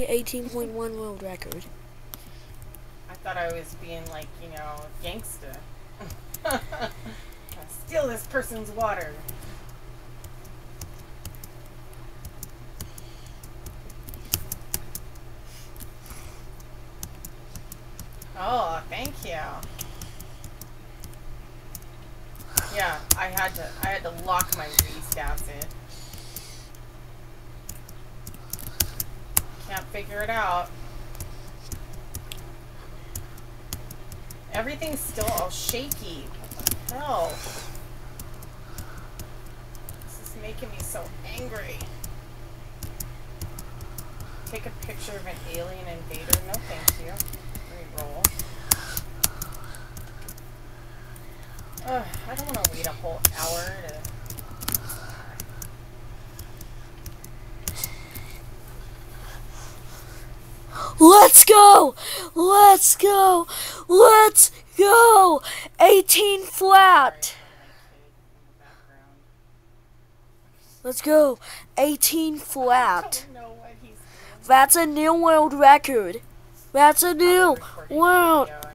18.1 world record. I thought I was being like, you know, gangsta. Steal this person's water. Oh, thank you. Yeah, I had to lock my restouts in. Can't figure it out. Everything's still all shaky. What the hell? This is making me so angry. Take a picture of an alien invader. No, thank you. Reroll. I don't want to wait a whole hour to... Let's go! Let's go! Let's go! 18 flat! Let's go! 18 flat. That's a new world record. That's a new world